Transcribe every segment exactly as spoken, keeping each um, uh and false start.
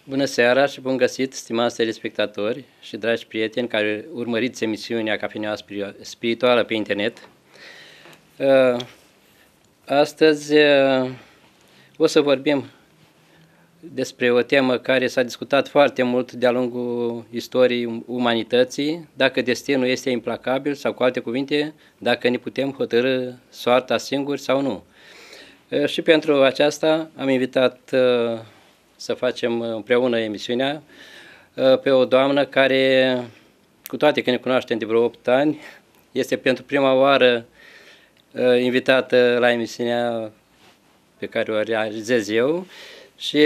Bună seara și bun găsit, stimați telespectatori și dragi prieteni care urmăriți emisiunea Cafeneaua Spirituală pe internet. Astăzi o să vorbim despre o temă care s-a discutat foarte mult de-a lungul istoriei umanității, dacă destinul este implacabil sau, cu alte cuvinte, dacă ne putem hotărî soarta singuri sau nu. Și pentru aceasta am invitat să facem împreună emisiunea pe o doamnă care, cu toate că ne cunoaștem de vreo opt ani, este pentru prima oară invitată la emisiunea pe care o realizez eu și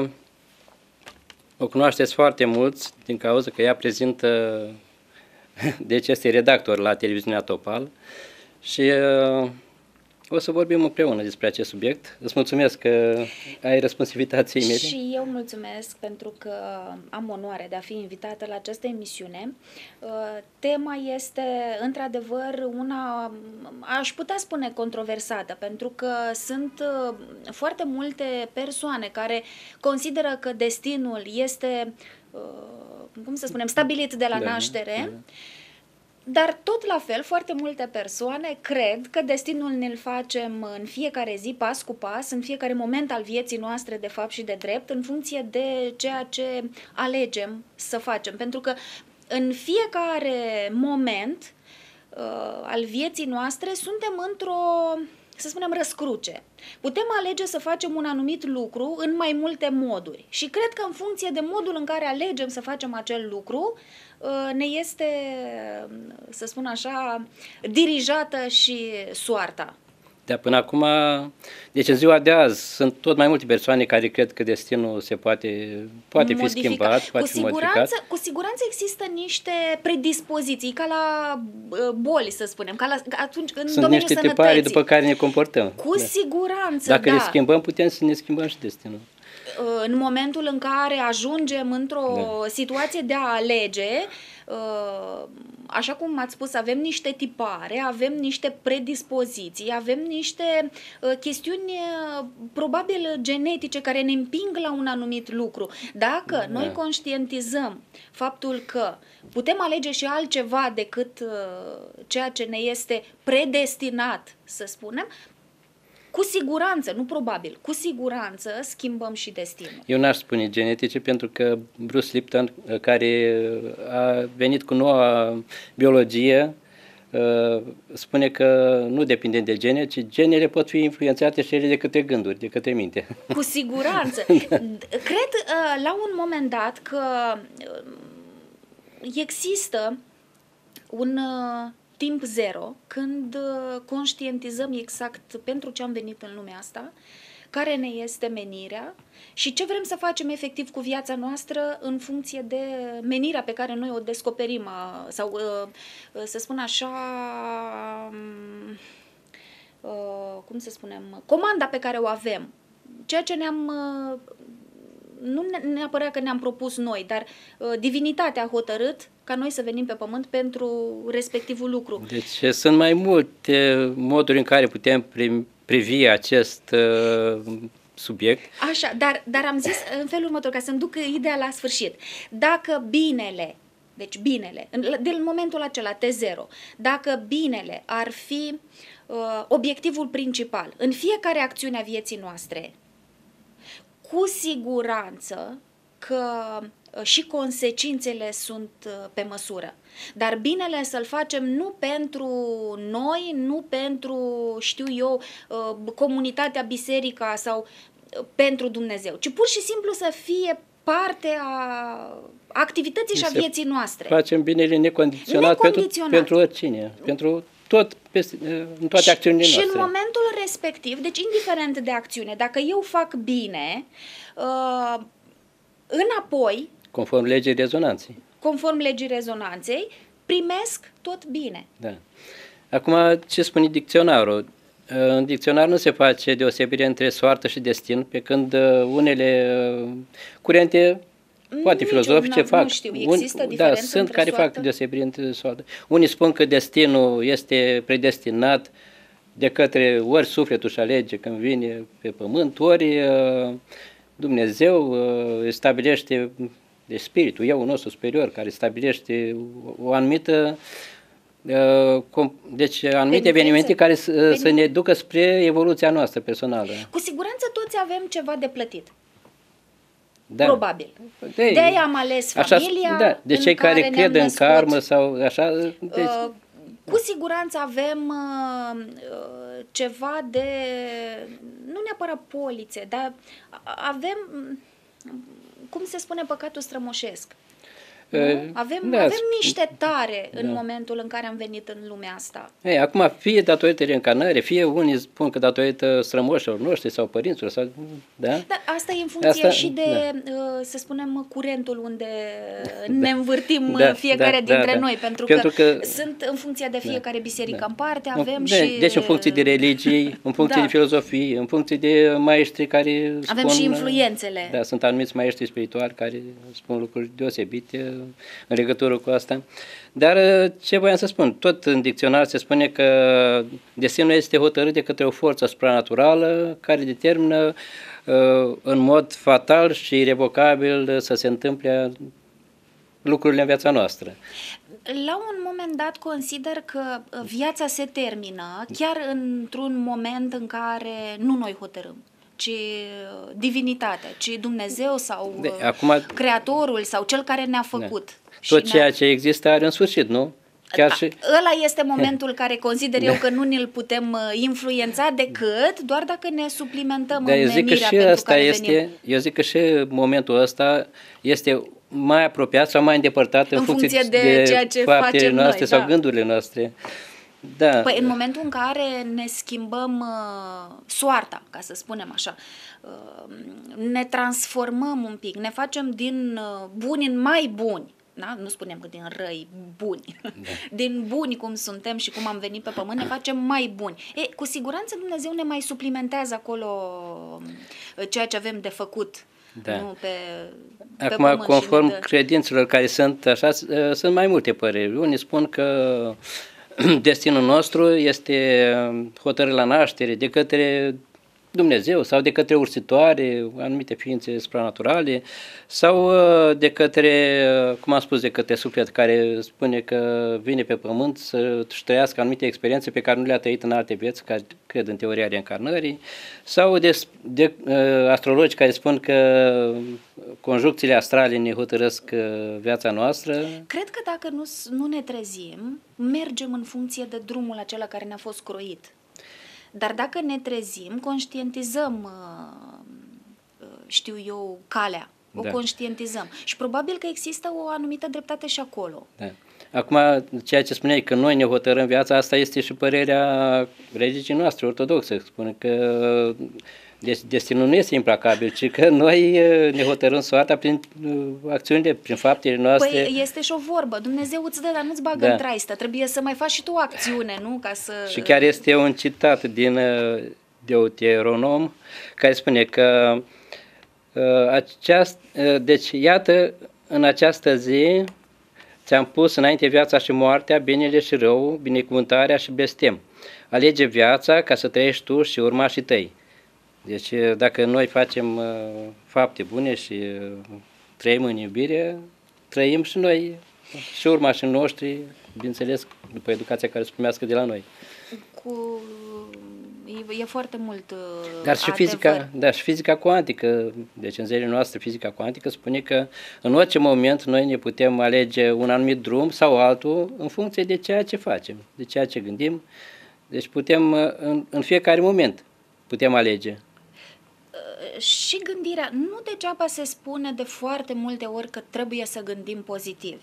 o cunoașteți foarte mulți din cauza că ea prezintă, deci este redactor la televiziunea Topal și o să vorbim împreună despre acest subiect. Îți mulțumesc că ai răspuns invitației mele. Și eu mulțumesc pentru că am onoarea de a fi invitată la această emisiune. Tema este, într-adevăr, una, aș putea spune, controversată, pentru că sunt foarte multe persoane care consideră că destinul este, cum să spunem, stabilit de la da, naștere, da. Dar tot la fel, foarte multe persoane cred că destinul ne-l facem în fiecare zi, pas cu pas, în fiecare moment al vieții noastre, de fapt și de drept, în funcție de ceea ce alegem să facem. Pentru că în fiecare moment uh, al vieții noastre suntem într-o, să spunem, răscruce. Putem alege să facem un anumit lucru în mai multe moduri și cred că în funcție de modul în care alegem să facem acel lucru, ne este, să spun așa, dirijată și soarta. Da, până acum, deci în ziua de azi sunt tot mai multe persoane care cred că destinul se poate, poate fi schimbat, poate fi modificat. Cu siguranță există niște predispoziții, ca la boli, să spunem, ca la, atunci în sunt domeniul niște sănătății. tipare după care ne comportăm. Cu da. siguranță, Dacă da. le schimbăm, putem să ne schimbăm și destinul. În momentul în care ajungem într-o da. situație de a alege, așa cum ați spus, avem niște tipare, avem niște predispoziții, avem niște chestiuni probabil genetice care ne împing la un anumit lucru. Dacă da. noi conștientizăm faptul că putem alege și altceva decât ceea ce ne este predestinat, să spunem, cu siguranță, nu probabil, cu siguranță schimbăm și destinul. Eu n-aș spune genetice, pentru că Bruce Lipton, care a venit cu noua biologie, spune că nu depinde de gene, ci genele pot fi influențate și ele de către gânduri, de către minte. Cu siguranță. Cred la un moment dat că există un timp zero, când conștientizăm exact pentru ce am venit în lumea asta, care ne este menirea și ce vrem să facem efectiv cu viața noastră în funcție de menirea pe care noi o descoperim sau, să spun așa, cum să spunem, comanda pe care o avem, ceea ce ne-am, nu neapărat că ne-am propus noi, dar divinitatea a hotărât ca noi să venim pe pământ pentru respectivul lucru. Deci sunt mai multe moduri în care putem privi acest uh, subiect. Așa, dar, dar am zis în felul următor, ca să-mi duc ideea la sfârșit. Dacă binele, deci binele, din momentul acela T zero, dacă binele ar fi uh, obiectivul principal în fiecare acțiune a vieții noastre, cu siguranță că și consecințele sunt pe măsură. Dar binele să-l facem nu pentru noi, nu pentru, știu eu, comunitatea, biserica sau pentru Dumnezeu, ci pur și simplu să fie parte a activității și a vieții noastre. Facem binele necondiționat, necondiționat. Pentru, pentru oricine, pentru tot, în toate acțiunile și, noastre. Și în momentul respectiv, deci indiferent de acțiune, dacă eu fac bine, uh, înapoi, conform legii rezonanței. Conform legii rezonanței, primesc tot bine. Da. Acum, ce spune dicționarul? În dicționar nu se face deosebire între soartă și destin, pe când unele curente, poate filozofice, nu, fac. Nu știu, există un, da, sunt care soartă? fac deosebire între soartă. Unii spun că destinul este predestinat de către ori sufletul și alege când vine pe pământ, ori Dumnezeu uh, stabilește, de spiritul, eu nostru superior, care stabilește o, o anumită, uh, deci anumite evenimente care să, să ne ducă spre evoluția noastră personală. Cu siguranță toți avem ceva de plătit. Da. Probabil. De, de aia am ales familia. Așa, da, de cei care cred în karmă sau așa. Deci, uh, cu siguranță avem uh, ceva de, nu neapărat polițe, dar avem, cum se spune, păcatul strămoșesc. Uh, avem, da, avem niște tare în da. momentul în care am venit în lumea asta. Ei, acum, fie datorită reîncarnării, fie unii spun că datorită strămoșilor noștri sau părinților. Sau, da? Da, asta e în funcție asta, și de, da. să spunem, curentul unde da. ne învârtim da, fiecare da, dintre da, noi. Da. Pentru, pentru că, că sunt în funcție de fiecare da, biserică da. în parte, avem de, și... Deci în funcție de religii, în funcție da. de filozofie, în funcție de maestri care avem spun... și influențele. Da, sunt anumiți maestri spirituali care spun lucruri deosebite în legătură cu asta. Dar ce voiam să spun? Tot în dicționar se spune că destinul este hotărât de către o forță supranaturală care determină uh, în mod fatal și irrevocabil să se întâmple lucrurile în viața noastră. La un moment dat consider că viața se termină chiar într-un moment în care nu noi hotărâm, ci divinitatea, ci Dumnezeu sau de, acum, Creatorul sau Cel care ne-a făcut. Da. Tot ceea ce există are în sfârșit, nu? Chiar și... Ăla este momentul care consider eu că nu ne-l putem influența decât doar dacă ne suplimentăm da, în menirea pentru care este, venim. Eu zic că și momentul ăsta este mai apropiat sau mai îndepărtat în, în funcție, funcție de, de ceea ce faptele facem noastre noi, sau da. gândurile noastre. Da. Păi în momentul în care ne schimbăm uh, soarta, ca să spunem așa, uh, ne transformăm un pic, ne facem din uh, buni în mai buni, da? Nu spunem că din răi buni, da. din buni cum suntem și cum am venit pe pământ, ne facem mai buni. E, cu siguranță Dumnezeu ne mai suplimentează acolo uh, ceea ce avem de făcut. Da. Nu, pe, pe Acum, conform dă... credințelor care sunt așa, sunt mai multe păreri. Unii spun că destinul nostru este hotărât la naștere de către Dumnezeu sau de către ursitoare, anumite ființe supranaturale, sau de către, cum am spus, de către suflet care spune că vine pe pământ să-și trăiască anumite experiențe pe care nu le-a trăit în alte vieți, care cred în teoria reîncarnării, sau de, de uh, astrologi care spun că conjuncțiile astrale ne hotărăsc viața noastră. Cred că dacă nu, nu ne trezim, mergem în funcție de drumul acela care ne-a fost croit. Dar dacă ne trezim, conștientizăm, știu eu, calea, o da. conștientizăm. Și probabil că există o anumită dreptate și acolo. Da. Acum, ceea ce spuneai, că noi ne hotărâm viața, asta este și părerea religii noastre ortodoxe. Spune că destinul nu este implacabil, ci că noi ne hotărâm soarta prin acțiunile, prin faptele noastre. Păi este și o vorbă, Dumnezeu îți dă, dar nu-ți bagă da. în traistă, trebuie să mai faci și tu o acțiune, nu? Ca să... Și chiar este un citat din Deuteronom care spune că aceast, deci iată, în această zi ți-am pus înainte viața și moartea, binele și rău, binecuvântarea și blestem. Alege viața ca să trăiești tu și urmașii tăi. Deci dacă noi facem uh, fapte bune și uh, trăim în iubire, trăim și noi și urmașii noștri, bineînțeles, după educația care se primească de la noi. Cu... E, e foarte mult uh, Dar și fizica, da, și fizica cuantică, deci în zilele noastre fizica cuantică spune că în orice moment noi ne putem alege un anumit drum sau altul în funcție de ceea ce facem, de ceea ce gândim. Deci putem, în, în fiecare moment, putem alege. Și gândirea, nu degeaba se spune de foarte multe ori că trebuie să gândim pozitiv.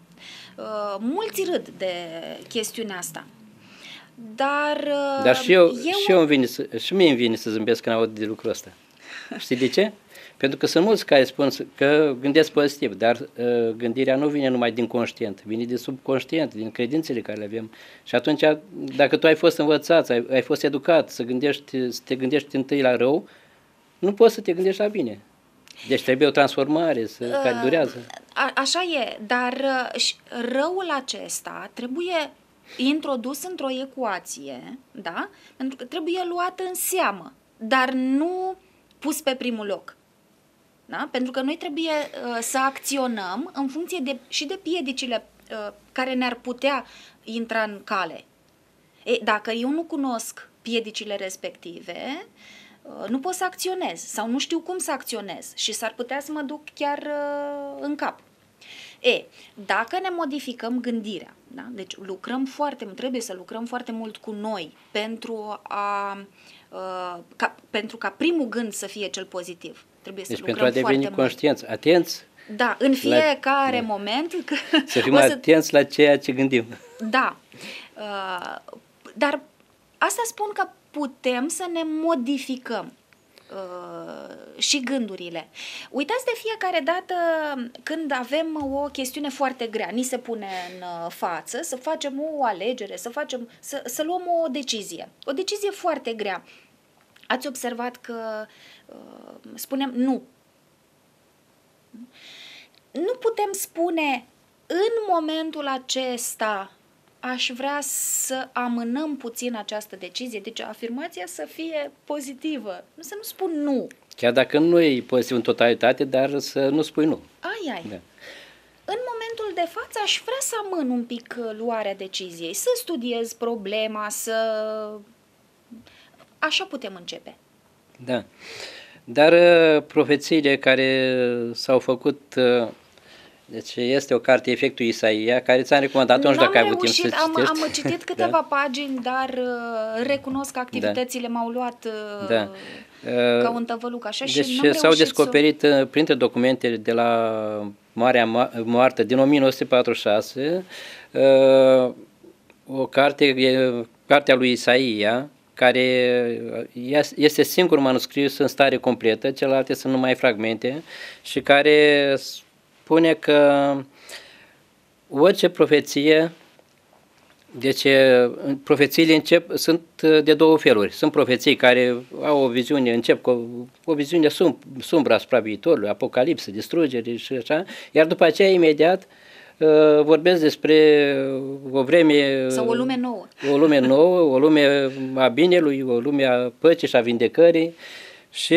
Mulți râd de chestiunea asta. Dar, Dar și, eu, eu... Și, eu îmi vine să, și mie îmi vine să zâmbesc când aud de lucrul ăsta. Știi de ce? Pentru că sunt mulți care spun că gândesc pozitiv, dar uh, gândirea nu vine numai din conștient, vine din subconștient, din credințele care le avem. Și atunci, dacă tu ai fost învățat, ai, ai fost educat să, gândești, să te gândești întâi la rău, nu poți să te gândești la bine. Deci trebuie o transformare să, uh, care durează. A, așa e, dar uh, răul acesta trebuie introdus într-o ecuație, da? Pentru că trebuie luat în seamă, dar nu pus pe primul loc. Da? Pentru că noi trebuie uh, să acționăm în funcție de, și de piedicile uh, care ne-ar putea intra în cale. E, dacă eu nu cunosc piedicile respective, uh, nu pot să acționez sau nu știu cum să acționez și s-ar putea să mă duc chiar uh, în cap. E, dacă ne modificăm gândirea, da? Deci lucrăm foarte mult, trebuie să lucrăm foarte mult cu noi pentru a uh, ca, pentru ca primul gând să fie cel pozitiv. Trebuie să deci lucrăm pentru a deveni foarte conștienți, atenți. Da, în fiecare la, moment. Că să fim să, atenți la ceea ce gândim. Da. Uh, dar asta spun că putem să ne modificăm uh, și gândurile. Uitați de fiecare dată când avem o chestiune foarte grea, ni se pune în față să facem o alegere, să, facem, să, să luăm o decizie. O decizie foarte grea. Ați observat că uh, spunem nu. Nu putem spune în momentul acesta aș vrea să amânăm puțin această decizie. Deci afirmația să fie pozitivă. Nu să nu spun nu. Chiar dacă nu e pozitiv în totalitate, dar să nu spui nu. Ai, ai. Da. În momentul de față aș vrea să amân un pic luarea deciziei, să studiez problema, să... Așa putem începe. Da. Dar profețiile care s-au făcut... Deci este o carte, Efectul Isaia, care ți-am recomandat-o, nu știu dacă ai avut timp să am, citești. am citit câteva da. pagini, dar uh, recunosc că activitățile da. m-au luat uh, da. ca un tăvăluc așa deci și n-am s-au descoperit să... printre documentele de la Marea Moartă din o mie nouă sute patruzeci și șase uh, o carte, cartea lui Isaia, care este singurul manuscris în stare completă, celelalte sunt numai fragmente și care spune că orice profeție, deci profețiile încep, sunt de două feluri. Sunt profeții care au o viziune, încep cu o, o viziune sum, sumbră asupra viitorului, apocalipsă, distrugere și așa, iar după aceea imediat vorbesc despre o vreme... Sau o lume nouă. O lume nouă, o lume a binelui, o lume a păcii și a vindecării și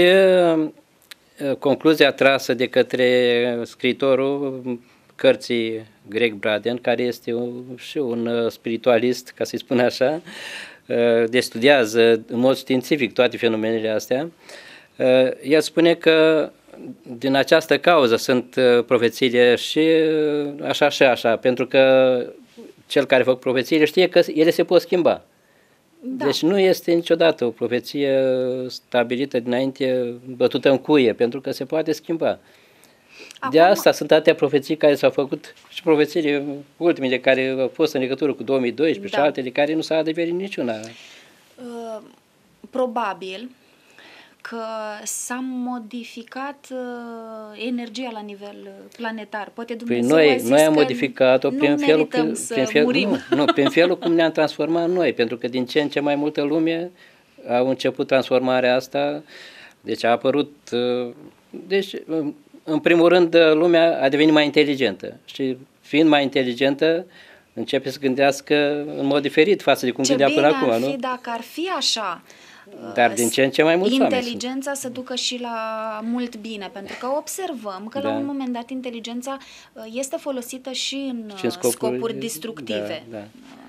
concluzia trasă de către scriitorul cărții Greg Braden, care este un, și un spiritualist, ca să-i spun așa, de studiază în mod științific toate fenomenele astea, el spune că din această cauză sunt profețiile și așa și așa, pentru că cel care fac profețiile știe că ele se pot schimba. Da. Deci nu este niciodată o profeție stabilită dinainte, bătută în cuie, pentru că se poate schimba. Acum... De asta sunt atâtea profeții care s-au făcut și profețiile ultimele care au fost în legătură cu două mii doisprezece da. și altele care nu s-a adeverit niciuna. Uh, probabil că s-a modificat uh, energia la nivel planetar. Poate Dumnezeu păi noi, a zis noi am că modificat-o prin felul, prin, prin, fel, nu, nu, prin felul cum ne-am transformat noi, pentru că din ce în ce mai multă lume a început transformarea asta, deci a apărut, uh, deci în primul rând lumea a devenit mai inteligentă și fiind mai inteligentă începe să gândească în mod diferit față de cum ce gândea până acum. Ce bine ar fi nu? dacă ar fi așa. Dar din ce în ce mai mulți inteligența să ducă și la mult bine, pentru că observăm că da. la un moment dat inteligența este folosită și în, și în scopuri, scopuri destructive. Da, da.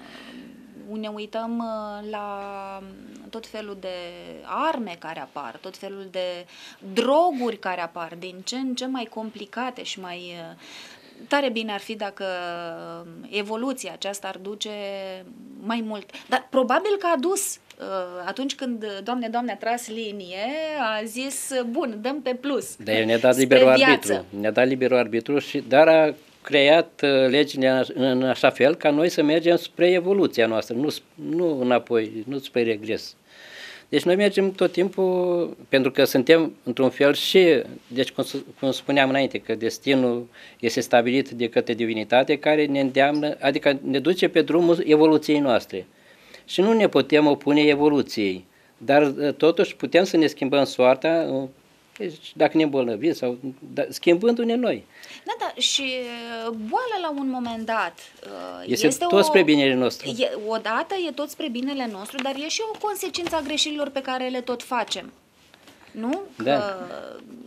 Ne uităm la tot felul de arme care apar, tot felul de droguri care apar, din ce în ce mai complicate și mai... Tare bine ar fi dacă evoluția aceasta ar duce mai mult. Dar probabil că a dus atunci când, Doamne, Doamne, a tras linie, a zis, bun, dăm pe plus. Dar el ne-a dat liberul arbitru. Ne-a dat liberul arbitru, și, dar a creat legile în așa fel ca noi să mergem spre evoluția noastră, nu, nu înapoi, nu spre regres. Deci noi mergem tot timpul, pentru că suntem într-un fel și, deci cum, cum spuneam înainte, că destinul este stabilit de către divinitate care ne îndeamnă, adică ne duce pe drumul evoluției noastre. Și nu ne putem opune evoluției, dar totuși putem să ne schimbăm soarta, deci dacă ne îmbolnăvim sau schimbându-ne noi. Da, da, și boala la un moment dat este, este tot o, spre binele nostru. E, odată e tot spre binele nostru, dar e și o consecință a greșelilor pe care le tot facem. Nu? Da. Că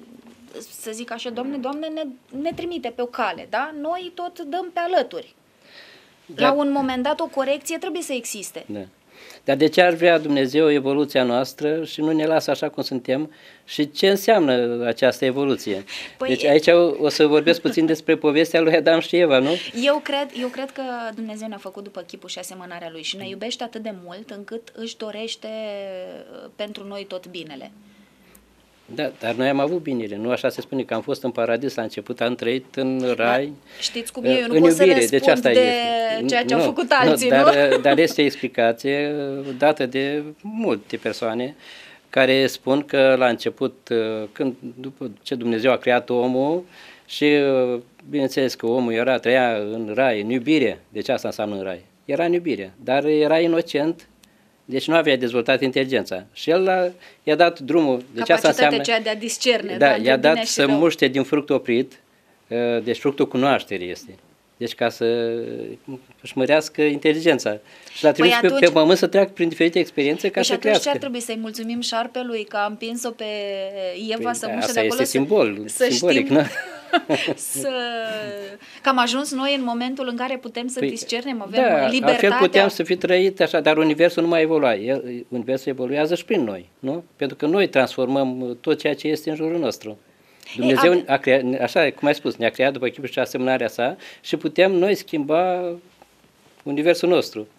să zic așa, Doamne, Doamne, ne, ne trimite pe o cale, da? Noi tot dăm pe alături. Da. La un moment dat, o corecție trebuie să existe. Da. Dar de ce ar vrea Dumnezeu evoluția noastră și nu ne lasă așa cum suntem? Și ce înseamnă această evoluție? Păi, deci aici o, o să vorbesc puțin despre povestea lui Adam și Eva, nu? Eu cred, eu cred că Dumnezeu ne-a făcut după chipul și asemănarea Lui și ne iubește atât de mult încât își dorește pentru noi tot binele. Da, dar noi am avut binele, nu așa se spune că am fost în paradis la început, am trăit în rai. Da, știți cum e, eu nu pot să răspund deci asta de este. ceea ce nu, au făcut alții, nu? Dar, dar este o explicație dată de multe persoane care spun că la început, când, după ce Dumnezeu a creat omul și bineînțeles că omul era, trăia în rai, în iubire, deci asta înseamnă în rai, era în iubire, dar era inocent. Deci nu avea dezvoltat inteligența. Și el i-a dat drumul. Deci capacitatea asta înseamnă, aceea de a discerne. Da, i-a dat să rău. muște din fruct oprit. Deci fructul cunoașterii este. Deci ca să își mărească inteligența. Și l-a trimis păi atunci, pe, pe pământ să treacă prin diferite experiențe ca păi să crească. Și atunci ce ar trebui să-i mulțumim șarpelui că a împins-o pe Eva păi, să muște de acolo? Asta este simbol, să simbolic, știm, să... că am ajuns noi în momentul în care putem să păi, discernem, avem da, libertatea. Altfel puteam să fi trăit așa, dar universul nu mai evolua. El, universul evoluează și prin noi, nu? Pentru că noi transformăm tot ceea ce este în jurul nostru. Dumnezeu Ei, a creat, așa cum ai spus, ne-a creat după chipul și asemănarea sa și putem noi schimba universul nostru.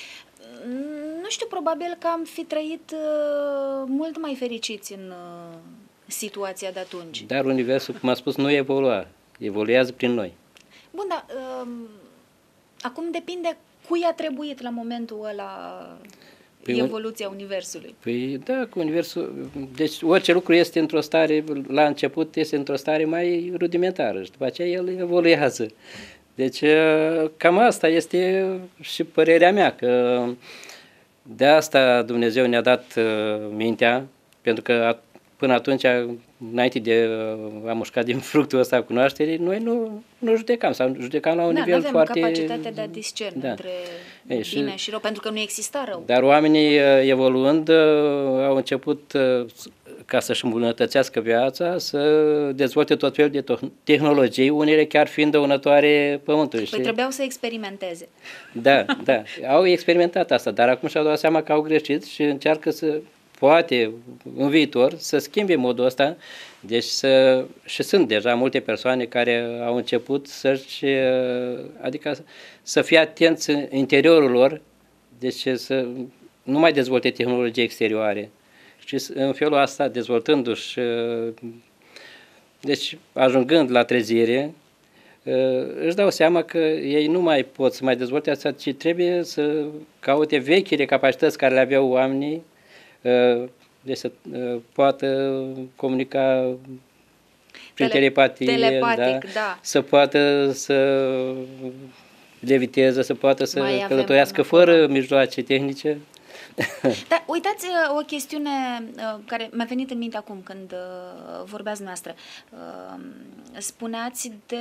Nu știu, probabil că am fi trăit uh, mult mai fericiți în uh, situația de atunci. Dar universul, cum am spus, nu evolua, evoluează prin noi. Bun, dar uh, acum depinde cui a trebuit la momentul ăla păi, evoluția universului. Păi da, cu universul, deci orice lucru este într-o stare, la început este într-o stare mai rudimentară și după aceea el evoluează. Deci cam asta este și părerea mea, că de asta Dumnezeu ne-a dat mintea, pentru că până atunci, înainte de a mușca din fructul ăsta cunoașterii, noi nu, nu judecam, sau judecam la un da, nivel avem foarte... capacitatea de a discerne da. între Ei, bine și, și rău, pentru că nu exista rău. Dar oamenii, evoluând, au început, ca să-și îmbunătățească viața, să dezvolte tot felul de tehnologii, unele chiar fiind dăunătoare pământului. Păi trebuiau să experimenteze. Da, da, au experimentat asta, dar acum și-au dat seama că au greșit și încearcă să... poate în viitor să schimbe modul ăsta, deci să, și sunt deja multe persoane care au început să-și, adică să fie atenți în interiorul lor, deci să nu mai dezvolte tehnologii exterioare. Și în felul ăsta, dezvoltându-și, deci ajungând la trezire, își dau seama că ei nu mai pot să mai dezvolte asta, ci trebuie să caute vechile capacități care le aveau oamenii, deci să poată comunica prin Tele, telepatie, telepatic, da, da. să poată să leviteze, să poată să călătorească fără mijloace tehnice. Dar uitați o chestiune care mi-a venit în minte acum când vorbeați noastră. Spuneați de...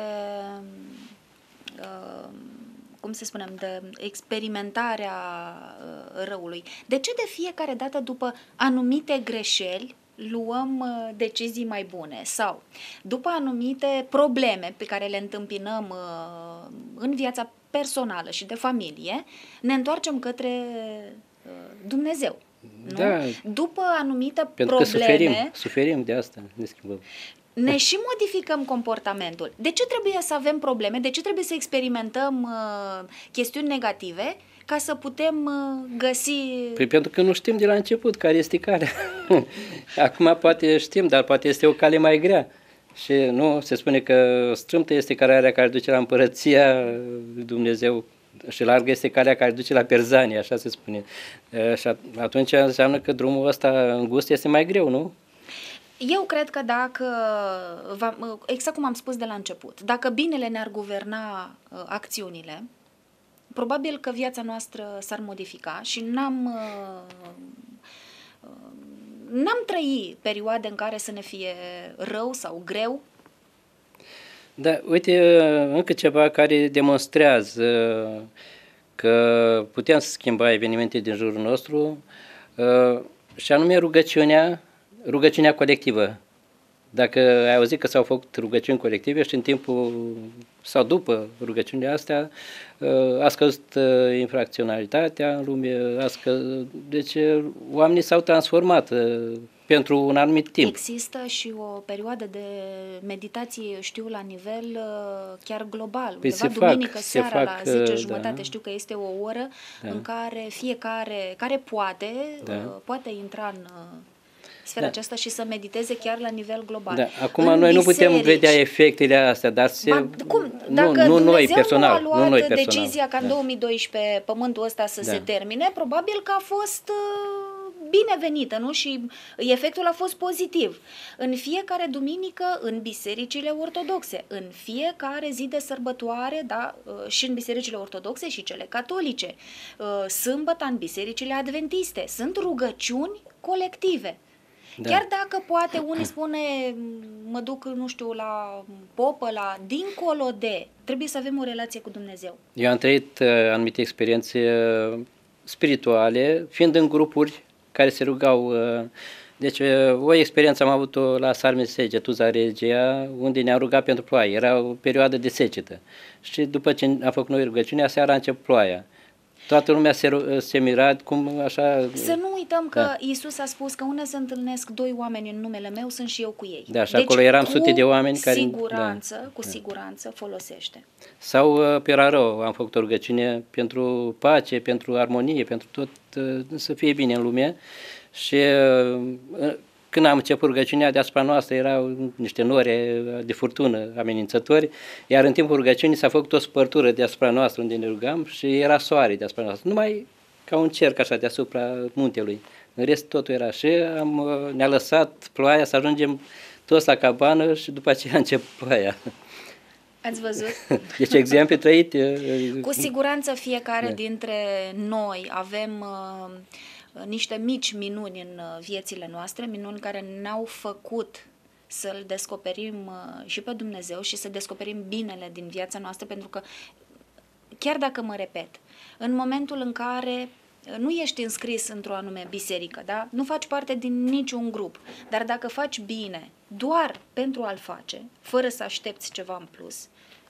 cum să spunem, de experimentarea uh, răului. De ce de fiecare dată după anumite greșeli luăm uh, decizii mai bune? Sau după anumite probleme pe care le întâmpinăm uh, în viața personală și de familie, ne întoarcem către uh, Dumnezeu. Nu? Da, după anumite pentru probleme... că suferim, suferim de asta, ne schimbăm. Ne și modificăm comportamentul. De ce trebuie să avem probleme? De ce trebuie să experimentăm uh, chestiuni negative ca să putem uh, găsi... Păi pentru că nu știm de la început care este calea. Acum poate știm, dar poate este o cale mai grea. Și nu, se spune că strâmtă este calea care duce la împărăția lui Dumnezeu și largă este calea care duce la Perzanie, așa se spune. Uh, și atunci înseamnă că drumul ăsta îngust este mai greu, nu? Eu cred că dacă, exact cum am spus de la început, dacă binele ne-ar guverna uh, acțiunile, probabil că viața noastră s-ar modifica și n-am, uh, uh, n-am trăit perioade în care să ne fie rău sau greu. Da, uite, încă ceva care demonstrează că putem să schimba evenimente din jurul nostru, uh, și anume rugăciunea, rugăciunea colectivă. Dacă ai auzit că s-au făcut rugăciuni colective și în timpul sau după rugăciunile astea a scăzut infracționalitatea în lume, a scăzut, deci oamenii s-au transformat pentru un anumit timp. Există și o perioadă de meditație, știu, la nivel chiar global. Păi undeva se duminică fac, seara se fac, la zece jumătate, da. Știu că este o oră Da. în care fiecare care poate, Da. poate intra în sfera Da. aceasta și să mediteze chiar la nivel global. Da. Acum În noi nu putem biserici, vedea efectele astea, dar se... Ba, cum? Nu, Dacă nu Dumnezeu noi personal, nu a luat nu noi personal. decizia ca în Da. două mii doisprezece pământul ăsta să Da. se termine, probabil că a fost uh, binevenită, nu? Și efectul a fost pozitiv. În fiecare duminică, în bisericile ortodoxe, în fiecare zi de sărbătoare, da, uh, și în bisericile ortodoxe și cele catolice, uh, sâmbătă în bisericile adventiste, sunt rugăciuni colective. Da. Chiar dacă poate unii spune, mă duc, nu știu, la popă, la dincolo de, trebuie să avem o relație cu Dumnezeu. Eu am trăit uh, anumite experiențe uh, spirituale, fiind în grupuri care se rugau. Uh, deci uh, o experiență am avut-o la Sarme Segetuza Regia, unde ne-am rugat pentru ploaie. Era o perioadă de secetă. Și după ce am făcut noi rugăciunea, seara a început ploaia. Toată lumea se, se mira cum așa... Să nu uităm că Da. Iisus a spus că unde se întâlnesc doi oameni în numele meu, sunt și eu cu ei. Da, și deci, acolo eram cu sute de oameni care... siguranță, Da. cu siguranță folosește. Sau uh, pe Rarău am făcut o rugăciune pentru pace, pentru armonie, pentru tot, uh, să fie bine în lume. Și uh, când am început rugăciunea, deasupra noastră erau niște nori de furtună amenințători, iar în timpul rugăciunii s-a făcut o spărtură deasupra noastră unde ne rugam și era soare deasupra noastră, numai ca un cerc așa deasupra muntelui. În rest totul era și am, uh, ne-a lăsat ploaia să ajungem toți la cabană și după aceea a început ploaia. Ați văzut? Deci exemple trăite. Cu siguranță fiecare Da. dintre noi avem uh, niște mici minuni în uh, viețile noastre, minuni care ne-au făcut să-L descoperim uh, și pe Dumnezeu și să descoperim binele din viața noastră, pentru că, chiar dacă mă repet, în momentul în care nu ești înscris într-o anume biserică, da? Nu faci parte din niciun grup, dar dacă faci bine doar pentru a-l face, fără să aștepți ceva în plus,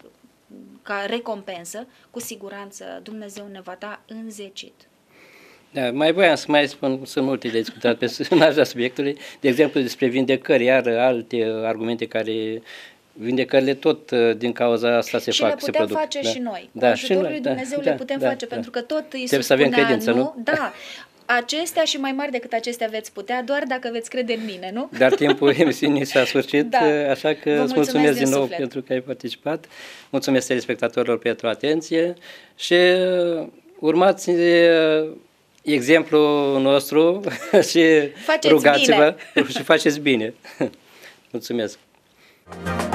ca recompensă, cu siguranță Dumnezeu ne va da înzecit. Da, mai voiam să mai spun, sunt multe de discutat pe marginea subiectului, de exemplu despre vindecări, iar alte argumente care... Vindecările tot din cauza asta se și fac, le putem se produc. face Da. și noi. Cu Da, ajutorul și noi, lui da, Dumnezeu da, le putem da, face, da. pentru că tot Iisus Trebuie să avem spunea, credință, nu? Da, acestea și mai mari decât acestea veți putea, doar dacă veți crede în mine, nu? Dar timpul emisiunii s-a sfârșit, Da. așa că Vă îți mulțumesc mulțumesc din din nou suflet. pentru că ai participat. Mulțumesc telespectatorilor pentru atenție și urmați exemplul nostru și Faceți rugați-vă și faceți bine. Mulțumesc!